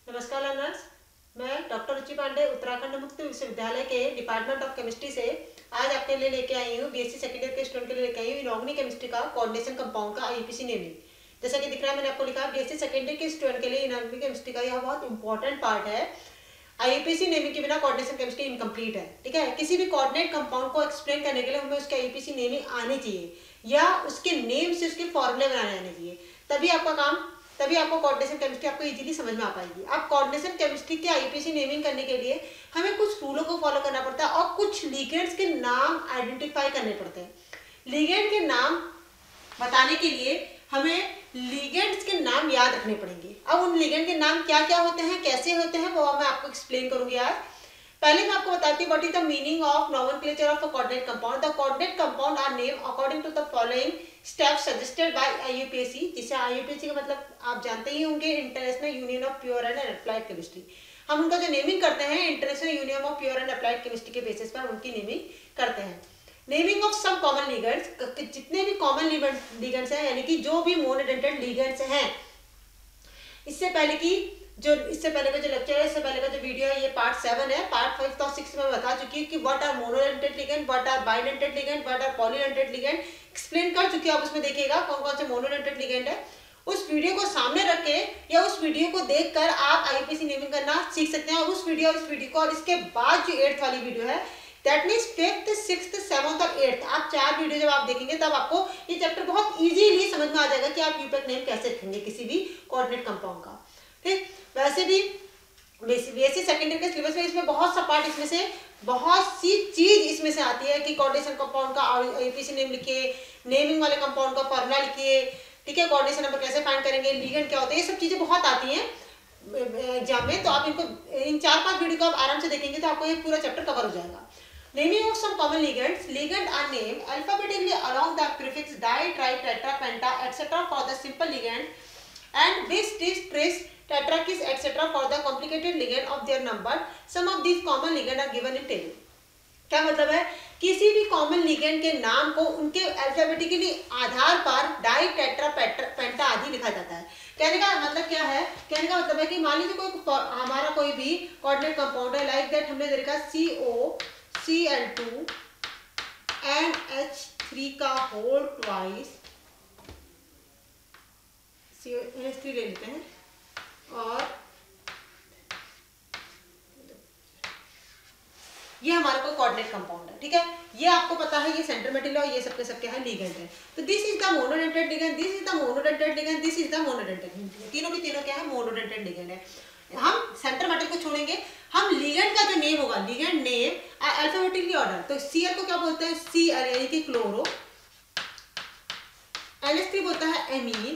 नमस्कार लर्नर्स, मैं डॉक्टर रुचि पांडे उत्तराखंड मुक्त विश्वविद्यालय के डिपार्टमेंट ऑफ केमिस्ट्री से आज आपके लिए लेके आई हूँ बीएससी सेकेंड ईयर के स्टूडेंट के लिए लेके आई हूँ इनऑर्गेनिक केमिस्ट्री का कोऑर्डिनेशन कंपाउंड का आईयूपीएसी नेमिंग। जैसा कि दिख रहा है मैंने आपको लिखा बीएससी सेकेंड ईयर के स्टूडेंट के लिए इनऑर्गेनिक केमिस्ट्री का यह बहुत इंपॉर्टेंट पार्ट है। आईयूपीएसी नेमिंग के बिना कोऑर्डिनेशन केमिस्ट्री इनकम्प्लीट है। ठीक है, किसी भी कोऑर्डिनेट कंपाउंड को एक्सप्लेन करने के लिए हमें उसके आईयूपीएसी नेमिंग आनी चाहिए या उसके नेम से उसके फॉर्मूले बनाने आने चाहिए, तभी आपको कोऑर्डिनेशन केमिस्ट्री आपको इजीली समझ में आ पाएगी। अब कोऑर्डिनेशन केमिस्ट्री के आईयूपीएसी नेमिंग करने के लिए हमें कुछ रूलों को फॉलो करना पड़ता है और कुछ लिगेंड्स के नाम आइडेंटिफाई करने पड़ते हैं। लिगेंड के नाम बताने के लिए हमें लिगेंड्स के नाम याद रखने पड़ेंगे। अब उन लिगेंड के नाम क्या क्या होते हैं, कैसे होते हैं, वो मैं आपको एक्सप्लेन करूंगी आज। पहले मैं आपको बताती हूँ what is the meaning of nomenclature of a coordinate compound. The coordinate compound are name according to the following steps suggested by IUPAC. जिसे आईयूपीएसी का मतलब आप जानते ही होंगे, international union of pure and applied chemistry. हम उनका जो नेमिंग करते हैं international union of pure and applied chemistry के बेसिस पर उनकी नेमिंग करते हैं। Naming of some common ligands, जितने भी कॉमन लिगेंड्स हैं यानी कि जो भी मोनोडेंटेड लिगेंड्स हैं। इससे पहले का जो लेक्चर है, इससे पहले का जो वीडियो है, ये पार्ट 7 है। पार्ट 5 और 6 में मैं बता चुकी हूँ कि what are monodentate ligand, what are bidentate ligand, what are polydentate ligand explain कर चुकी हूँ। आप उसमें देखिएगा कौन कौन से मोनोडेंटेड लिगेंड है। उस वीडियो को सामने रख के या उस वीडियो को देखकर आप आईयूपीएसी नेमिंग करना सीख सकते हैं। उस वीडियो को और इसके बाद जो 8th वाली वीडियो है, that means 5th, 6th, 7th और 8th, आप 4 वीडियो जब आप देखेंगे तब आपको ये चैप्टर बहुत इजीली समझ में आ जाएगा कि आप यूपैक नेम कैसे रखेंगे किसी भी कोऑर्डिनेट कंपाउंड का। ठीक, वैसे भी बीएससी सेकेंड ईयर के सिलेबस में इसमें बहुत सा पार्ट, इसमें से बहुत सी चीज इसमें से आती है कि कोऑर्डिनेशन कंपाउंड का आईयूपीएसी नेम लिखिए, नेमिंग वाले कंपाउंड का फॉर्मूला लिखिए। ठीक है, कोऑर्डिनेशन नंबर कैसे फाइंड करेंगे, लिगेंड क्या होते हैं, ये सब चीजें बहुत आती हैं एग्जाम में। तो आप इनको इन 4-5 वीडियो को आप आराम से देखेंगे तो आपको ये पूरा चैप्टर कवर हो जाएगा। Naming of some common ligands. Ligand are named alphabetically along the prefix di, tri, tetra, penta, etc. for the simple ligand, and bis, tris, tris, tetra, quis, etc. for the complicated ligand of their number. Some of these common ligand are given in table. क्या मतलब है, किसी भी common ligand के नाम को उनके alphabetically आधार पर डाई, टेट्रा, पेंटा आदि लिखा जाता है। कहने का मतलब क्या है, कहने का मतलब है कि मान लीजिए हमारा कोई भी कोऑर्डिनेट कंपाउंड है, लाइक दैट हमने देखा COCl2 NH3 का होल ट्वाइस, NH3 ले लेते हैं, और ये हमारा कोई कोऑर्डिनेट कंपाउंड है। ठीक है, ये आपको पता है, ये सेंटर मेटल है और ये सबके सबके है लिगेंड है। तो this is the monodentate ligand, this is the monodentate ligand, this is the monodentate ligand. तीनों की तीनों क्या है, मोनोडेंटेड लिगेंड है। हम सेंटर मेटल को छोड़ेंगे, हम लिगेंड का जो नेम होगा, लिगेंड नेम अल्फाबेटिकली ऑर्डर। तो Cl को क्या बोलते हैं, Cl यानी कि क्लोरो, NH3 बोलता है एमीन,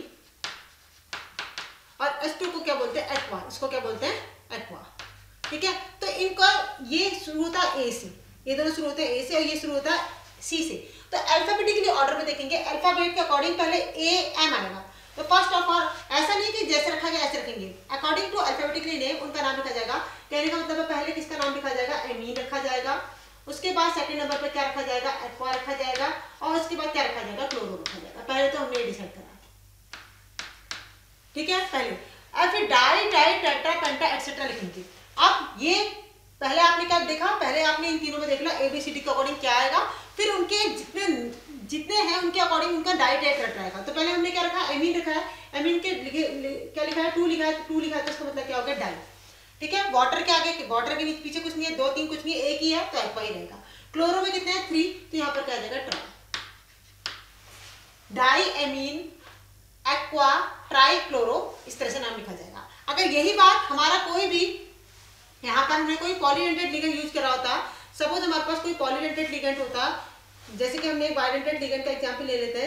और H2 को क्या बोलते हैं, एक्वा। इसको क्या बोलते हैं, एक्वा। ठीक है, तो इनका ये शुरू होता है ए से, ये दोनों शुरू होते हैं ए से और ये शुरू होता है सी से। तो अल्फाबेटिकली ऑर्डर में देखेंगे, अल्फाबेट के अकॉर्डिंग पहले ए एम आएगा। तो फर्स्ट ऑफ ऑल ऐसा नहीं कि जैसे रखा गया ऐसे रखेंगे, अकॉर्डिंग टू अल्फाबेटिकली नेम उनका नाम लिखा जाएगा। कहने का मतलब है पहले किसका नाम लिखा जाएगा, एमीन रखा जाएगा, उसके बाद सेकंड नंबर पर क्या रखा जाएगा, एक्वा रखा जाएगा, और उसके बाद क्या रखा जाएगा, क्लोरो रखा जाएगा। पहले तो हमने डिसाइड करा। ठीक है, पहले और फिर di, tri, tetra, penta etcetera लिखेंगे। अब ये पहले आपने क्या देखा, पहले आपने इन तीनों में देख लिया ABCD के अकॉर्डिंग क्या आएगा, फिर उनके जितने हैं उनके अकॉर्डिंग उनका डाई, ट्राई, टेट्रा आएगा। तो पहले हमने क्या रखा, एमीन रखा है, एमीन के क्या लिखा है, 2 लिखा है, 2 लिखा है, तो इसका मतलब क्या हो गया, डाई। ठीक है, वाटर के आगे, वाटर के पीछे कुछ नहीं है, 2, 3 कुछ नहीं है, एक ही है, तो एक्वा ही रहेगा। क्लोरो में कितने हैं, 3, तो यहाँ पर क्या आ जाएगा, tri. Di, amine, aqua, tri, chloro, इस तरह से नाम लिखा जाएगा। अगर यही बात हमारा कोई भी यहाँ पर हमने कोई पॉलीडेंटेड लिगेंड यूज करा होता, सपोज हमारे पास कोई पॉलीडेंटेड लिगेंड होता, जैसे कि हमने एक बाइडेंटेड लिगेंड का एग्जांपल ले लेते हैं,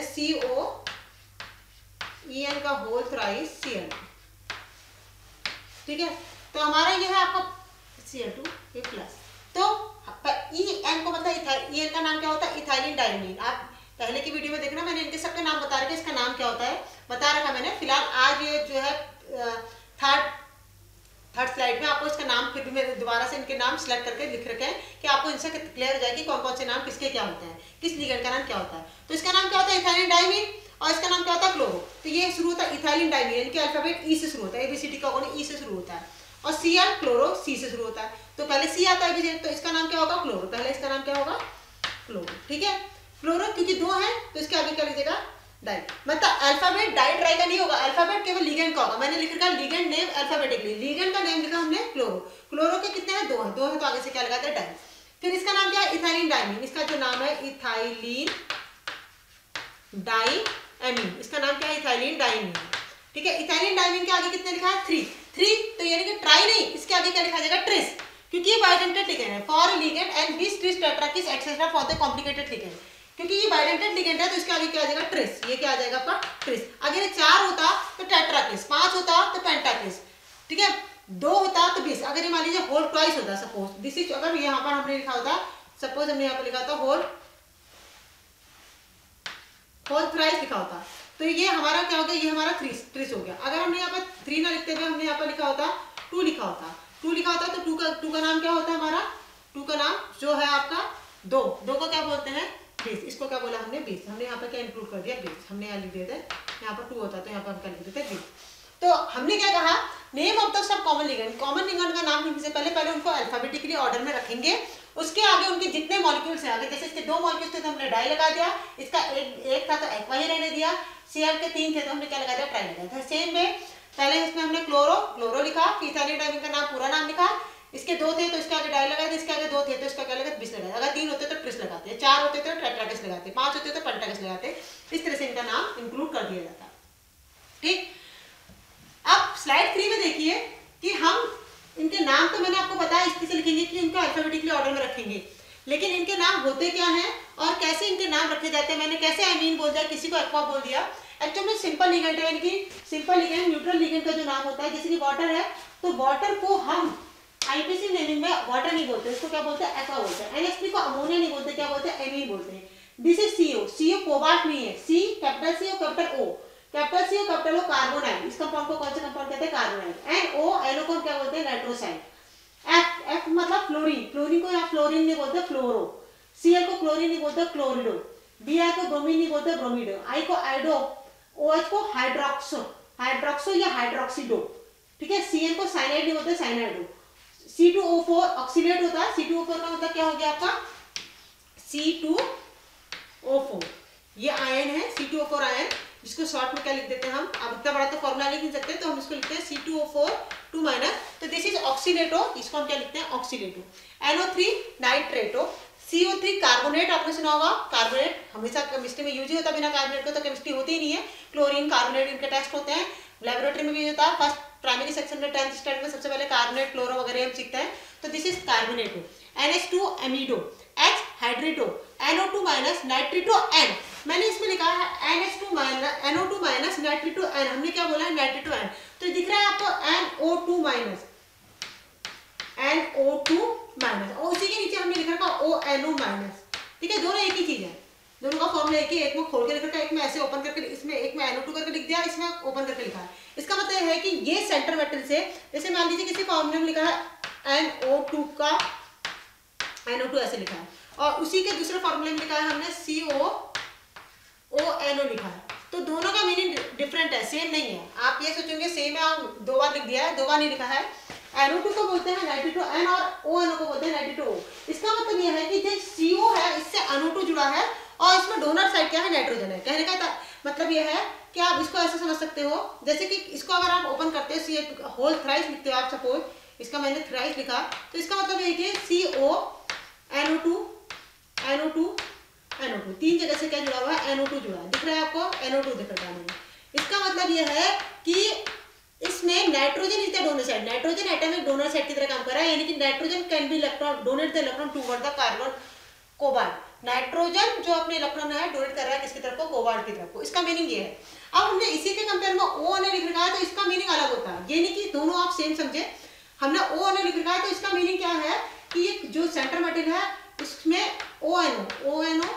COEN का होल थ्राइस Cl। ठीक है, तो हमारा यह है आपका Cl2 ये प्लस। तो EN को मतलब EN का नाम क्या होता है, इथाइलिन डायमीन। आप पहले की वीडियो में देखना, मैंने इनके सबके नाम बता रखे, इसका नाम क्या होता है बता रखा मैंने। फिलहाल आज ये जो है थर्ड स्लाइड में आपको इसका नाम फिर भी मैं दोबारा से इनके नाम सिलेक्ट करके लिख रखे हैं कि आपको इनसे क्लियर हो जाए कि कौन कौन से नाम किसके क्या होते हैं, किस लिगेंड का नाम क्या होता है। तो इसका नाम क्या होता है, इथाइलिन डायमीन, और इसका नाम क्या होता है, क्लोरो। तो ये शुरू होता है इथाइलिन डायमीन, इनके अल्फाबेट ई से शुरू होता है, ABCD का अकॉर्डिंग ई से शुरू होता है। और Cl क्लोरो C से शुरू होता है, तो पहले C आता है, तो इसका नाम क्या होगा, क्लोरो। पहले इसका नाम क्या होगा, क्लोरो। ठीक है, क्लोरो क्योंकि दो है तो इसके आगे क्या लीजिएगा, डाई। मतलब अल्फाबेट डाई ट्राई का नहीं होगा, अल्फाबेट केवल लिगेंड का होगा। मैंने लिख रखा लिगेंड नेम अल्फाबेटिकली, लिगेंड का नेम लिखा हमने क्लोरो। क्लोरो के कितने हैं, दो हैं, दो हैं तो आगे से क्या लगाते हैं, डाई। फिर इसका नाम क्या है, इथाइलिन डाइमीन। इसका जो नाम है इथाइलिन डाइमीन, इसका नाम क्या है, इथाइलिन डाइमीन। ठीक है, इथाइलिन डाइमीन के आगे कितने लिखा है, 3 तो यानी कि ट्राई नहीं, इसके आगे क्या लिखा जाएगा, ट्रिस, क्योंकि ये बाइडेंटेड लिगेंड है। For ligand and bis tris tetrakis etcetera for the complicated ligand, क्योंकि ये बाइडेंटेड लिगेंड है तो इसके आगे क्या आ जाएगा, ट्रिस। ये क्या आ जाएगा आपका, ट्रिस। अगर ये 4 होता तो टेट्राकिस, 5 होता तो पेंटाकिस, ठीक है, 2 होता तो 20। अगर ये मान लीजिए होल ट्वाइस होता, सपोज दिस इज, अगर यहाँ पर हमने लिखा होता, सपोज हमने यहाँ पर लिखा था होल थ्राइस लिखा होता, तो ये हमारा क्या हो गया, ये हमारा ट्रिस हो गया। अगर हमने यहाँ पर 3 ना लिखते हुए हमने यहाँ पर लिखा होता 2 लिखा होता, 2 लिखा होता तो 2 का नाम क्या होता है हमारा, 2 का नाम जो है आपका 2 को क्या बोलते हैं, 20। इसको क्या बोला हमने, 20। हमने यहाँ पर क्या इंक्लूड कर दिया, 20। हमने यहाँ लिख दिया था, यहाँ पर 2 होता तो यहाँ पर हम क्या लिख देते, 20। तो हमने क्या कहा, नेम ऑफ द सब कॉमन लिगेंड, कॉमन लिगेंड का नाम लिखने से पहले उनको अल्फाबेटिकली ऑर्डर में रखेंगे। उसके आगे उनके जितने मॉलिक्यूल्स हैं, आगे जैसे इसके 2 मॉलिक्यूल्स थे तो हमने डाई लगा दिया, इसका एक था तो एक्वा ही रहने दिया, Cl के 3 थे तो हमने क्या लगा दिया, ट्राई लगा दिया। सेम में पहले इसमें हमने क्लोरो लिखा, इथाइलिन डाइमीन का नाम पूरा नाम लिखा, इसके 2 थे तो इसके आगे डाई लगा दिया, इसके आगे 2 थे तो इसका क्या लगा, बिस लगा। अगर 3 होते तो ट्रिस लगाते, 4 होते तो टेट्राकिस लगाते, 5 होते तो पेंटाकिस लगाते। इस तरह से इनका नाम इंक्लूड कर दिया जाता। ठीक, अब स्लाइड 3 में देखिए कि हम इनके नाम तो मैंने आपको बताया इस तरह से लिखेंगे कि इनको अल्फाबेटिकली ऑर्डर में रखेंगे, लेकिन इनके नाम होते क्या हैं और कैसे इनके नाम रखे जाते हैं। मैंने कैसे आइमीन बोल दिया, किसी को एक्वा बोल दिया, एक्चुअली में सिंपल लिगेंड है, यानी कि सिंपल लिगेंड न्यूट्रल लिगेंड का जो नाम होता है, जैसे कि वाटर है तो वाटर को हम आईपीसी नेमिंग में वाटर नहीं बोलते, इसको क्या बोलते हैं, एक्वा बोलते हैं। NH3 को अमोनिया नहीं बोलते, क्या बोलते हैं, एमीन बोलते हैं। दिस इज CO कोबाल्ट नहीं है, C कैपिटल C और कैपिटल O, कैपिटल C और कैपिटल O कार्बोनाइड। इस कंपाउंड को कौन सा कंपाउंड कहते हैं, कार्बोनाइड। NO को हम क्या बोलते हैं, नाइट्रोसाइड। F मतलब फ्लोरीन, फ्लोरीन को यहाँ फ्लोरीन नहीं बोलते, फ्लोरो। Cl को क्लोरीन नहीं बोलते, क्लोरिडो। Br को ब्रोमीन नहीं बोलते, ब्रोमीडो। I को आइडो, OH को हाइड्रोक्सो या हाइड्रोक्सीडो। ठीक है, Cn को साइनाइड नहीं बोलते, साइनाइडो। C2O4 ऑक्सीडेट होता है, C2O4 का मतलब क्या हो गया आपका, C2O4, ये आयन है C2O4 आयन, जिसको शॉर्ट में क्या लिख देते हैं हम, अब इतना बड़ा तो फॉर्मूला लिख नहीं सकते तो हम इसको लिखते हैं C2O4 2 माइनस, तो दिस इज ऑक्सीनेटो, इसको हम क्या लिखते हैं, ऑक्सीनेटो। NO3 नाइट्रेटो, CO3 कार्बोनेट, आपने सुना होगा कार्बोनेट हमेशा केमिस्ट्री में यूज ही होता है, बिना कार्बोनेट का तो केमिस्ट्री होती ही नहीं है। क्लोरीन कार्बोनेट इनके टेस्ट होते हैं, लैबोरेटरी में भी यूज होता है। फर्स्ट प्राइमरी सेक्शन में 10th स्टैंडर्ड में सबसे पहले कार्बोनेट क्लोरो वगैरह हम सीखते हैं, तो this is carbonato. NH2 amido, H hydrato, NO2 minus nitrito N, मैंने इसमें लिखा है NH2 minus NO2 minus nitrito N, हमने क्या बोला है, नाइट्रिटो N, तो दिख रहा है आपको NO2 माइनस और उसी के नीचे हमने लिख रखा ONO माइनस। ठीक है, दोनों एक ही चीज है, दोनों का फॉर्मूला एक ही, एक में खोल के लिख रखा है, एक में ऐसे ओपन करके, इसमें एक में NO2 करके लिख दिया, इसमें ओपन करके लिखा है। इसका मतलब है कि ये सेंटर मेटल से, जैसे मान लीजिए किसी फॉर्मूले में लिखा है NO2 का NO2 ऐसे लिखा है, और उसी के दूसरे फॉर्मूले में लिखा है हमने COONO लिखा है, तो दोनों का मीनिंग डिफरेंट है, सेम नहीं है। आप ये सोचेंगे सेम है, आप 2 बार लिख दिया है, 2 बार नहीं लिखा है। NO2 को बोलते हैं नाइट्रिटो N और ONO को बोलते हैं नाइट्रिटो O। इसका मतलब यह है कि जो CO है इससे NO2 जुड़ा है और इसमें डोनर साइड क्या है, नाइट्रोजन है। कहने का मतलब यह है कि आप इसको ऐसे समझ सकते हो, जैसे कि इसको अगर आप ओपन करते हो, C होल थ्राइस लिखते हो आप, सपोज इसका मैंने थ्राइस लिखा, तो इसका मतलब है कि CO NO2 3 जगह से क्या जुड़ा हुआ है, NO2 जुड़ा है, दिख रहा है आपको, NO2 दिख रहा है। इसका मतलब यह है कि इसमें nitrogen is the donor side, nitrogen atom एक डोनर साइड की तरह काम कर रहा है, यानी कि nitrogen can be electron donate the electron toward the carbon cobalt. Nitrogen जो अपने इलेक्ट्रॉन है डोनेट कर रहा है किसकी तरफ को, कोबाल्ट की तरफ को। इसका मीनिंग ये है। अब हमने इसी के कंपेयर में ONO लिख रखा है, तो इसका मीनिंग अलग होता है, ये नहीं कि दोनों आप सेम समझे। हमने ONO लिख रखा है तो इसका मीनिंग क्या है कि ये जो सेंटर मेटल है इसमें ONO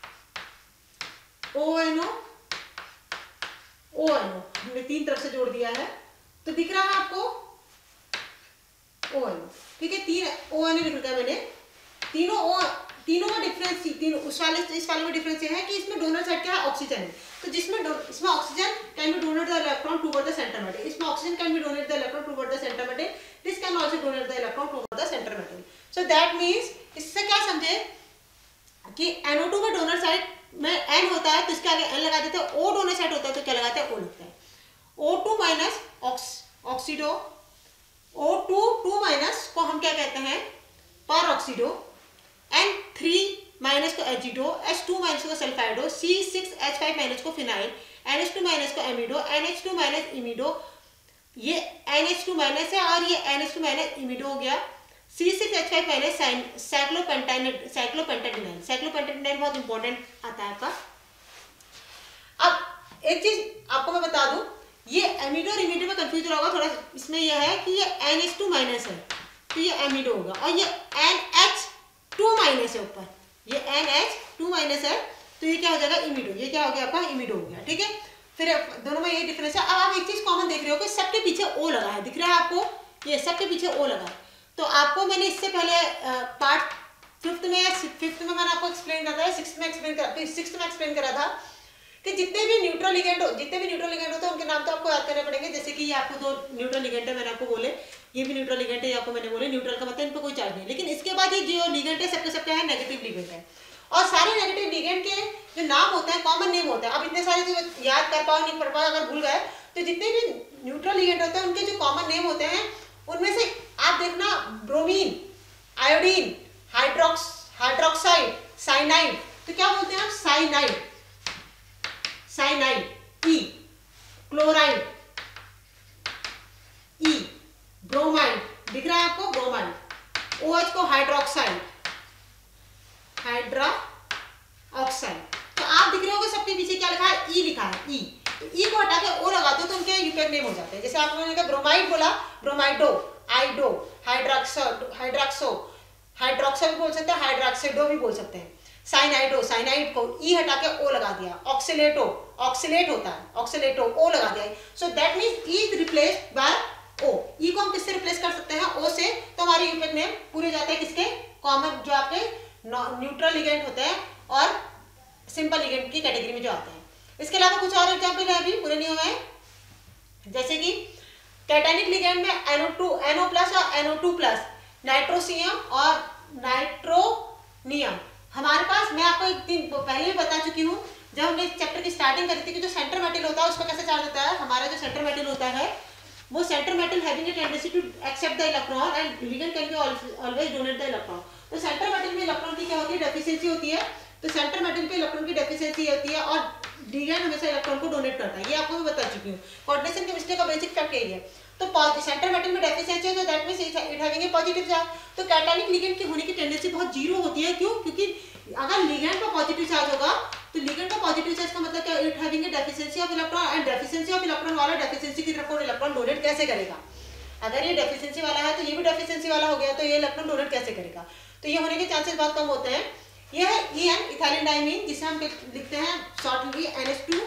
हमने 3 तरफ से जोड़ दिया है, तो दिख रहा है आपको ONO। ठीक है, 3 ONO लिख रखा है मैंने, तीनों का डिफरेंस, तीनों उस वाले इस वाले में डिफरेंस ये है कि इसमें डोनर साइड क्या है, ऑक्सीजन है। तो जिसमें इसमें oxygen can be donate the electron toward the centre metal, इसमें oxygen can be donate the electron toward the centre metal, this can also donate the electron toward the centre metal. So that means इससे क्या समझे कि NO2 में donor side में N होता है तो इसके आगे N लगा देते हैं, O डोनर साइड होता है तो क्या लगाते हैं, O लगता है। O2 minus oxido, O2 2 minus को हम क्या कहते हैं, पर ऑक्सीडो, N3 माइनस को एजिडो, H2 माइनस को सल्फाइडो, C6H5 माइनस को फिनाइल, NH2 माइनस को एमिडो, NH2 माइनस इमिडो, ये NH2 माइनस है और ये NH2 माइनस इमिडो हो गया। C6H5 माइनस साइक्लोपेंटाडिनाइल, साइक्लोपेंटाडिनाइल बहुत इंपॉर्टेंट आता है आपका। अब एक चीज आपको मैं बता दूं, ये एमिडो और इमिडो में कंफ्यूज होगा थोड़ा, इसमें यह है कि ये NH2 माइनस है तो ये एमिडो होगा, और ये NH2 माइनस है ऊपर, ये NH2 माइनस है तो ये क्या हो जाएगा, इमिडो, ये क्या हो गया आपका, इमिडो हो गया, ठीक है। फिर दोनों में ये डिफरेंस है। अब आप एक चीज कॉमन देख रहे हो कि सबके पीछे O लगा है, दिख रहा है आपको, ये सबके पीछे O लगा है। तो आपको मैंने इससे पहले पार्ट फिफ्थ में मैंने आपको एक्सप्लेन करा था, सिक्स्थ में एक्सप्लेन करा था कि जितने भी न्यूट्रल लिगेंड होते हैं उनके नाम तो आपको याद करने पड़ेंगे। जैसे कि ये आपको दो न्यूट्रल लिगेंड है, मैंने आपको बोले ये भी न्यूट्रल लिगेंड है, आपको मैंने बोले न्यूट्रल का मतलब इन पर कोई चार्ज नहीं। लेकिन इसके बाद ये जो लिगेंड है सबके सबके है नेगेटिव लिगेंड है, और सारे नेगेटिव लिगेंड के जो नाम होते हैं कॉमन नेम होते हैं। अब इतने सारे जो याद कर पाओ नहीं कर पाओ, अगर भूल गए तो जितने भी न्यूट्रल लिगेंड होते हैं उनके जो कॉमन नेम होते हैं उनमें से आप देखना, ब्रोमीन, आयोडीन, हाइड्रोक्साइड, साइनाइड, तो क्या बोलते हैं आप, cyanide, E, chloride, E, bromide, दिख रहा है आपको, ब्रोमाइड, OH को हाइड्रोक्साइड, तो आप दिख रहे हो सबके पीछे क्या लिखा है, ई लिखा है, ई, तो ई को हटा के O लगा दो तो उनके यूपैक नेम हो जाते हैं। जैसे आप लोगों ने कहा ब्रोमाइड बोला, ब्रोमाइडो, आइडो, हाइड्रोक्सो भी बोल सकते हैं, हाइड्रोक्साइडो भी बोल सकते हैं, साइनाइड को ई हटा के O लगा दिया, ऑक्सीलेट होता है, ऑक्सीलेटो, O लगा दिया। So that means E is replaced by O। E को हम किससे रिप्लेस कर सकते हैं, O से, तो हमारे यूपैक नेम पूरे जाते हैं किसके, कॉमन जो आपके न्यूट्रल लिगेंड होते हैं और सिंपल लिगेंड की कैटेगरी में जो आते हैं। इसके अलावा कुछ और एग्जाम्पल है, अभी पूरे नहीं हुए हैं। जैसे कि कैटायनिक लिगेंड में NO प्लस और NO2 प्लस, नाइट्रोसियम और नाइट्रोनियम। हमारे पास, मैं आपको एक दिन पहले भी बता चुकी हूँ जब हमने इस चैप्टर की स्टार्टिंग करी थी कि जो सेंटर मेटल होता है उसका कैसे चार्ज होता है। हमारा जो सेंटर मेटल होता है वो centre metal having a tendency to accept the electron and ligand can be always donate the electron. तो सेंटर मेटल में इलेक्ट्रॉन की क्या होती है, डेफिशिएंसी होती है। तो सेंटर मेटल पे इलेक्ट्रॉन की डेफिशिएंसी होती है और लिगेंड हमेशा इलेक्ट्रॉन को डोनेट करता है। ये आपको मैं बता चुकी हूँ। कोऑर्डिनेशन केमिस्ट्री का बेसिक फैक्ट यही है। तो सेंटर मेटल में डेफिशिएंसी है तो that means it having a positive charge. तो कैटायनिक लिगेंड की होने की टेंडेंसी बहुत जीरो होती है। क्यों? क्योंकि अगर लिगेंड का पॉजिटिव चार्ज होगा तो लिगेंड का पॉजिटिव चार्ज का मतलब क्या, it having a deficiency of electron and deficiency of electron वाला डेफिशिएंसी की तरफ इलेक्ट्रॉन डोनेट कैसे करेगा। अगर ये डेफिशिएंसी वाला है तो ये भी डेफिशिएंसी वाला हो गया, तो ये इलेक्ट्रॉन डोनेट कैसे करेगा। तो ये होने के चांसेस बहुत कम होते हैं। ये है EN इथाइलिन डाइमीन, जिसे हम लिखते हैं shortly NH2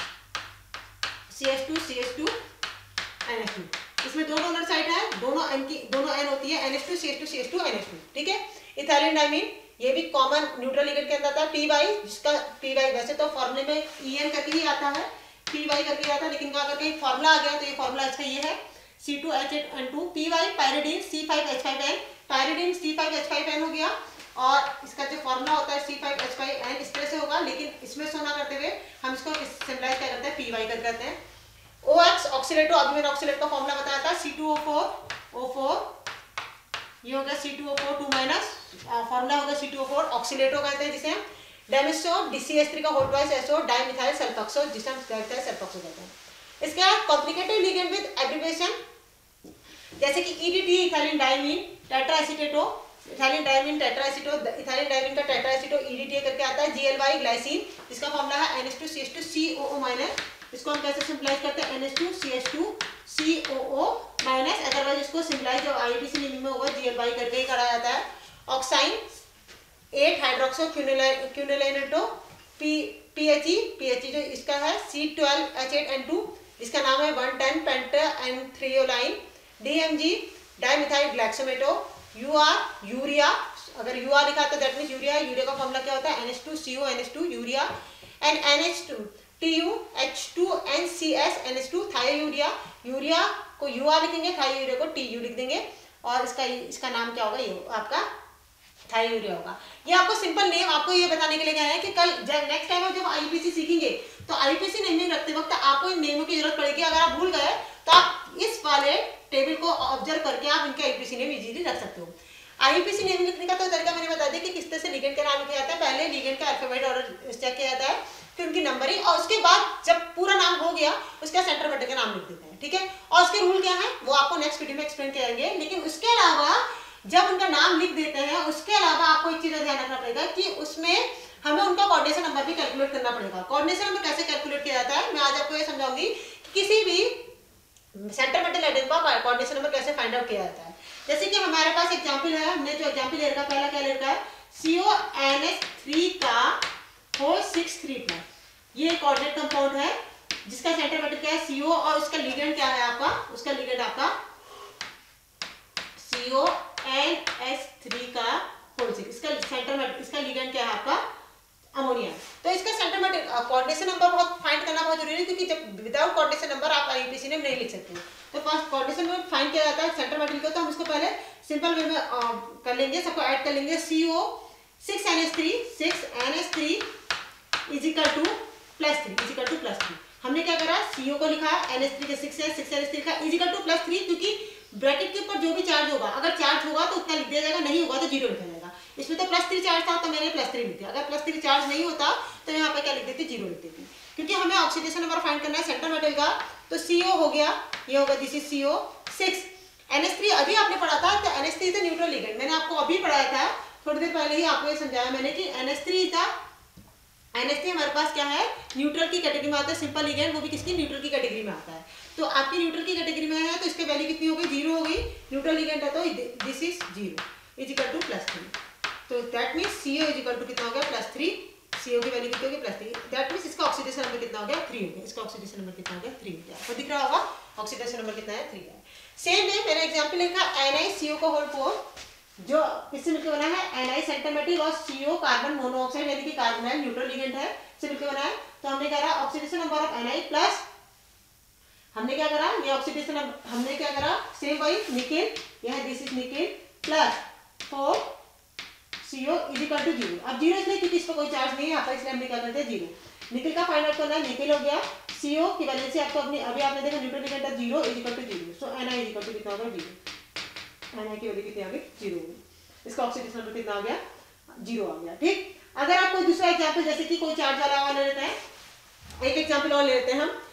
CH2 CH2 NH2। इसमें दो डोनर साइड है, दोनों N होती है, NH2 CH2 CH2 NH2, ठीक है। इथाइलिन डाइमीन ये भी कॉमन न्यूट्रल लिगेंड के अंदर आता है। PY, जिसका PY वैसे तो फॉर्मूले में EN करके ही आता है, PY करके आता है, लेकिन कहाँ करके फॉर्मूला आ गया तो ये फॉर्मूला इसका ये है C2H8N2 PY pyridine C5H5N, pyridine C5H5N हो गया। और इसका जो फॉर्मूला होता है C5H5N इस तरह से होगा, लेकिन इसमें सोना करते हुए हम इसको सिंबलाइज क्या करते हैं, PY करते हैं। OX ऑक्सीलेटो, अभी मैंने ऑक्सीलेट का फॉर्मूला बताया था C2O4 ये हो गया C2O4 2 माइनस, फॉर्मूला होगा C2O4 ऑक्सीलेटो कहते हैं, जिसे डेमिसो DCH3 का whole twice SO dimethyl sulphoxo, जिसे हम कहते हैं सल्फोक्सो कहते हैं। इसके बाद कॉम्प्लिकेटेड लिगेंड विद एब्रिविएशन जैसे कि EDT ethylene diamine tetraacetato, ethylene diamine tetraaceto, ethylene diamine का टेट्राएसीटो EDTA करके आता है। GLY ग्लाइसिन, इसका फॉर्मूला है NH2CH2COO-, इसको हम कैसे सिंपलाइज करते हैं NH2CH2COO-, अदरवाइज इसको सिंपलाइज जो IUPAC नेमिंग में होगा GLY करके ही करा जाता है। ऑक्साइन 8 हाइड्रोक्सो क्यूनिलाइनेटो PHE जो इसका है C12H8N2, इसका नाम है 110 penta anthroline. DMG dimethyl glyoximato, UR urea अगर UR लिखा तो दैट मीन्स यूरिया। यूरिया का फॉर्मूला क्या होता है? NH2CO NH2 urea and NH2 TuH2NCS NH2 thiourea. Urea को UR लिखेंगे, थायोयूरिया को TU लिख देंगे और इसका नाम क्या होगा? ये आपका थायोयूरिया होगा। ये आपको सिंपल नेम आपको ये बताने के लिए गया है कि कल नेक्स्ट टाइम जब IUPAC सीखेंगे तो IUPAC नेमिंग रखते वक्त आपको इन नेमों की जरूरत पड़ेगी। अगर आप भूल गए तो आप इस वाले टेबल को ऑब्जर्व करके आप इनके IUPAC नेम इजीली रख सकते हो। IUPAC नेम लिखने का तो तरीका मैंने बता दिया कि किस तरह से लिगेंड का नाम लिखा जाता है। पहले लिगेंड का अल्फाबेट ऑर्डर चेक किया जाता है, फिर उनकी नंबरिंग, और उसके बाद जब पूरा नाम हो गया उसका सेंटर मेटल का नाम लिख देते हैं। ठीक है, और उसके रूल क्या है वो आपको नेक्स्ट वीडियो में एक्सप्लेन करेंगे। लेकिन उसके अलावा जब उनका नाम लिख देते हैं उसके अलावा आपको एक चीज का ध्यान रखना पड़ेगा कि उसमें हमें उनका कोऑर्डिनेशन नंबर भी कैलकुलेट करना पड़ेगा। कोऑर्डिनेशन नंबर कैसे कैलकुलेट किया जाता है मैं आज आपको ये समझाऊंगी कि किसी भी सेंटर मेटल एटम का कोऑर्डिनेशन नंबर कैसे फाइंड आउट किया जाता है। जैसे कि हमारे पास एग्जांपल है, हमने जो एग्जांपल ले रखा है पहला क्या ले रखा है? CONH3 का होल 6-3+, ये कोऑर्डिनेट कंपाउंड है जिसका सेंटर मेटल क्या है? CO, और उसका लिगेंड क्या है आपका? उसका लिगेंड आपका CONH3 का होल 6। इसका सेंटर मेटल, इसका लिगेंड क्या है आपका? अमोनिया। तो इसका सेंटर मेटल कोऑर्डिनेशन नंबर बहुत फाइंड करना बहुत जरूरी है, क्योंकि जब विदाउट कोऑर्डिनेशन नंबर आप IUPAC नेम नहीं लिख सकते। तो फर्स्ट कोऑर्डिनेशन नंबर फाइंड किया जाता है सेंटर मेटल को। तो हम इसको पहले सिंपल वे में कर लेंगे, सबको ऐड कर लेंगे। CO 6NH3 is equal to +3 हमने क्या करा? CO को लिखा, NH3 के 6 है, 6NH3 का इज इक्वल टू +3, क्योंकि ब्रैकेट के ऊपर जो भी चार्ज होगा, अगर चार्ज होगा तो उतना लिख दिया जाएगा, नहीं होगा तो 0 लिखा जाएगा। इसमें तो +3 चार्ज था तो मैंने +3 लिख दिया। अगर +3 चार्ज नहीं होता तो यहाँ पे क्या लिख देती? 0 लिख देती, क्योंकि हमें ऑक्सीडेशन नंबर फाइंड करना है सेंटर मेटल का। तो CO हो गया, ये होगा दिस इज CO 6। NH3 अभी आपने पढ़ा था, तो NH3 इज न्यूट्रल लिगेंड, मैंने आपको अभी पढ़ाया था थोड़ी देर पहले ही आपको ये समझाया मैंने कि NH3 हमारे पास क्या है? न्यूट्रल की कैटेगरी में आता है। सिंपल लिगेंड वो भी किसकी? न्यूट्रल की कैटेगरी में आता है। तो आपकी न्यूट्रल की कैटेगरी में है तो इसके वैल्यू कितनी हो गई? 0 हो गई। न्यूट्रल लिगेंड है तो this is 0 is equal to +3। तो that means CO is equal to कितना हो गया? +3। CO की वैल्यू कितनी हो गई? +3। दैट मींस इसका ऑक्सीडेशन नंबर कितना हो गया? 3 हो गया। इसका ऑक्सीडेशन नंबर कितना हो गया? 3 हो गया। आपको दिख रहा होगा ऑक्सीडेशन नंबर कितना है? 3 है। सेम वे मैंने एग्जांपल लिखा NiCO का होल 4, जो किससे मिलकर बना है? Ni सेंटर मेटल और CO कार्बन मोनोऑक्साइड, यानी कि कार्बोनाइल न्यूट्रल लिगेंड है, से मिलकर बना है। तो हमने क्या करा? Oxidation number of Ni plus हमने क्या करा? ये ऑक्सीडेशन हमने क्या करा? सेम वही निकेल, यह this is nickel plus 4 CO is equal to 0। अब 0 इसलिए क्योंकि इस पर कोई चार्ज नहीं है यहाँ पर, इसलिए हमने क्या करते हैं? 0। निकेल का फाइंड आउट करना है, निकेल हो गया। CO की वैलेंसी आपको अपनी अभी आपने देखा न्यूट्रल लिगेंड है 0 is equal to 0। So Ni is equal to कितना होगा? 0। Ni की वैल्यू कितनी आ गई? 0 होगी। इसका ऑक्सीडेशन नंबर कितना आ गया? 0 आ गया। ठीक, अगर आप कोई दूसरा एग्जांपल जैसे कि कोई चार्ज वाला और ले लेते हैं, एक एग्जांपल और ले लेते हैं हम।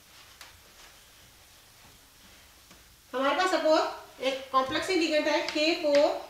हमारे पास सपोज एक कॉम्प्लेक्स लिगेंड है K4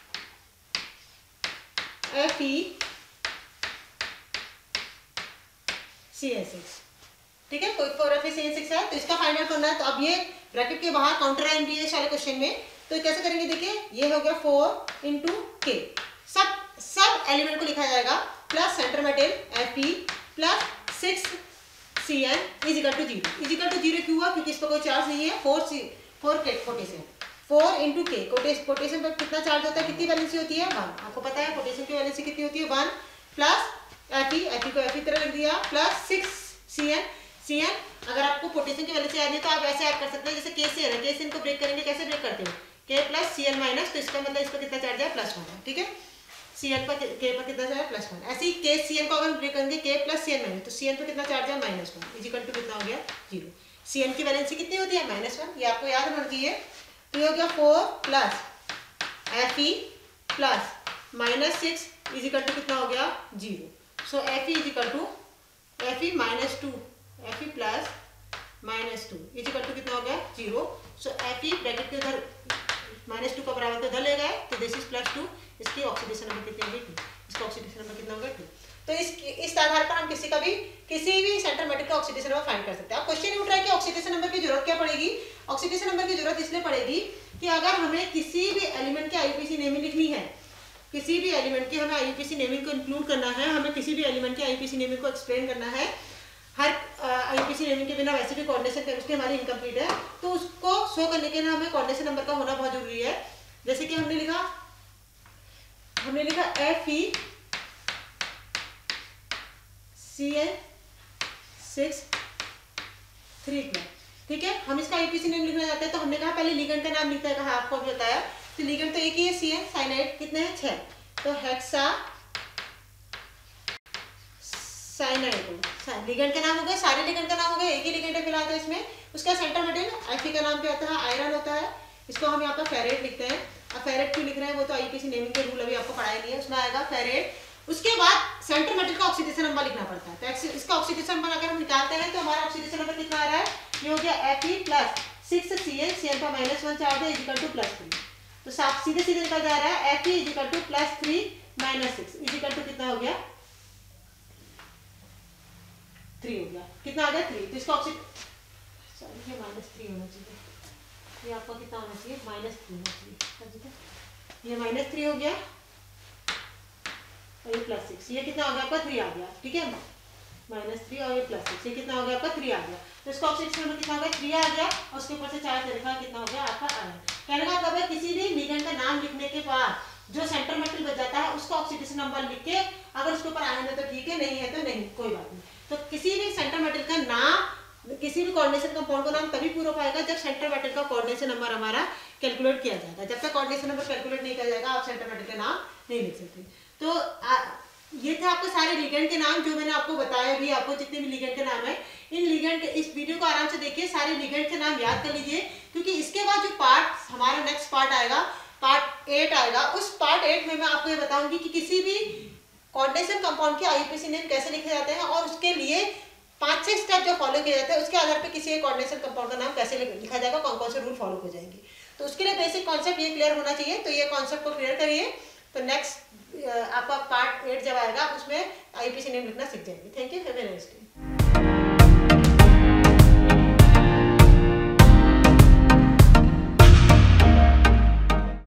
FeCN6। ठीक है, कोई 4 FeCN6 है तो इसका फाइंड आउट करना है। तो अब ये ब्रैकेट के बाहर काउंटर आएंगे इस वाले क्वेश्चन में, तो कैसे करेंगे? देखिए ये हो गया 4 × K, सब एलिमेंट को लिखा जाएगा plus centre metal Fe plus 6Cn is equal to 0। Is equal to 0 क्यों हुआ? क्योंकि इस पर कोई चार्ज नहीं है। 4 पोटेशियम 4 × K, पोटेशियम पर कितना चार्ज होता है? कितनी वैलेंसी होती है? 1। आपको पता है पोटेशियम की वैलेंसी कितनी होती है? 1 प्लस Fe को Fe तरह लिख दिया प्लस 6Cn। अगर आपको पोटेशियम की वैलेंसी याद नहीं तो आप ऐसे ऐड कर सकते हैं जैसे KCl है, KCl को ब्रेक करेंगे, कैसे ब्रेक करते हैं? K प्लस Cl माइनस, तो इसका मतलब इस पर कितना चार्ज है? +1 है। ठीक है, Cl पर K पर कितना चार्ज है? +1। ऐसे ही KCl को अगर ब्रेक करेंगे K प्लस Cl माइनस, तो Cl पर कितना चार्ज है? -1 इज इक्वल टू कितना हो गया? 0। Cn की वैलेंसी कितनी होती है? -1, ये आपको याद होना चाहिए। तो ये हो गया 4 plus Fe plus -6 is equal to कितना हो गया? 0। So Fe is equal to Fe -2 Fe plus -2 is equal to कितना हो गया? 0। सो Fe ब्रैकेट के उधर -2 का बराबर तो उधर ले गए, तो दिस इज +2। इसकी ऑक्सीडेशन नंबर कितनी होगी? 2। इसका ऑक्सीडेशन नंबर कितना होगा? 2। तो इस आधार पर हम किसी भी सेंटर मेटल का ऑक्सीडेशन नंबर फाइंड कर सकते हैं। अब क्वेश्चन उठ रहा है कि ऑक्सीडेशन नंबर की जरूरत क्या पड़ेगी? ऑक्सीडेशन नंबर की जरूरत इसलिए पड़ेगी कि अगर हमें किसी भी एलिमेंट की IUPAC नेमिंग लिखनी है, किसी भी एलिमेंट की हमें IUPAC नेमिंग को इंक्लूड करना है, हमें किसी भी एलिमेंट की IUPAC नेमिंग को एक्सप्लेन करना है, हर IUPAC नेमिंग के बिना वैसे भी कोऑर्डिनेशन केमिस्ट्री हमारी इनकम्प्लीट है, तो उसको शो करने के लिए हमें कोऑर्डिनेशन नंबर का होना बहुत जरूरी है। जैसे कि हमने लिखा हमने लिखा FeCN6 ठीक है। हम इसका आईपीसी नेम लिखना चाहते हैं तो हमने कहा पहले लिगेंड का नाम लिखता है, कहा आपको अभी बताया। तो लिगेंड तो एक ही है CN, साइनाइड कितने हैं 6, तो हेक्सा साइनाइड लिगेंड का नाम हो गया, सारे लिगेंड का नाम हो गया, एक ही लिगेंड है फिलहाल तो इसमें। उसका सेंटर मेटल Fe का नाम क्या होता है, आयरन होता है। इसको हम यहाँ पर फेरेट लिखते हैं। अब फेरेट क्यों लिख रहे हैं वो तो आईपीसी नेमिंग के रूल अभी आपको पढ़ाया नहीं है, उसमें आएगा फेरेट। उसके बाद सेंटर मेटल का ऑक्सीडेशन नंबर लिखना पड़ता है। तो इसका ऑक्सीडेशन नंबर अगर हम निकालते हैं तो हमारा ऑक्सीडेशन नंबर कितना आ रहा है, ये हो गया Fe+6CN, CN पर -1 चार्ज है +3। तो सीधे सीधे निकल जा रहा है Fe +3 -6 कितना हो गया 3 हो गया। कितना आ गया 3। तो इसका ऑक्सीजन ये -3 होना चाहिए, ये आपका कितना होना चाहिए -3 होना चाहिए, ये -3 हो गया और ये +6, ये कितना हो गया आपका 3 आ गया, ठीक है। -3 और ये +6, ये कितना हो गया आपका 3 आ गया। तो इसका ऑक्सीडेशन नंबर कितना हो गया 3 आ गया, और उसके ऊपर से चार्ज लिखा कितना हो गया आपका आयरन। कहने का मतलब है किसी भी लिगेंड का नाम लिखने के बाद जो सेंटर मेटल बच जाता है उसका ऑक्सीडेशन नंबर लिख के, अगर उसके ऊपर आयरन है तो ठीक है, नहीं है तो नहीं, कोई बात नहीं। तो किसी भी सेंटर मेटल का नाम, किसी भी कोऑर्डिनेशन कंपाउंड का नाम तभी पूरा पाएगा जब सेंटर मेटल का कोऑर्डिनेशन नंबर हमारा कैलकुलेट किया जाएगा। जब तक कोऑर्डिनेशन नंबर कैलकुलेट नहीं किया जाएगा आप सेंटर मेटल का नाम नहीं लिख सकते। तो ये थे आपके सारे लिगेंड के नाम जो मैंने आपको बताया भी, आपको जितने भी लिगेंड के नाम है। इन लिगेंड, इस वीडियो को आराम से देखिए, सारे लिगेंड के नाम याद कर लीजिए, क्योंकि इसके बाद जो पार्ट हमारा नेक्स्ट पार्ट आएगा, पार्ट 8 आएगा, उस पार्ट 8 में मैं आपको ये बताऊंगी कि किसी भी कोऑर्डिनेशन कंपाउंड के आईपीसी नेम कैसे लिखे जाते हैं और उसके लिए 5-6 स्टेप जो फॉलो किए जाते हैं उसके आधार पर किसी एक कोऑर्डिनेशन कंपाउंड का नाम कैसे लिखा जाएगा, कौन कौन से रूल फॉलो हो जाएंगे। तो उसके लिए बेसिक कॉन्सेप्ट ये क्लियर होना चाहिए। तो ये कॉन्सेप्ट को क्लियर करिए, तो नेक्स्ट आपका पार्ट 8 जब आएगा उसमें आईपीसी नेम लिखना सीख जाएंगे। Thank you, have a nice day.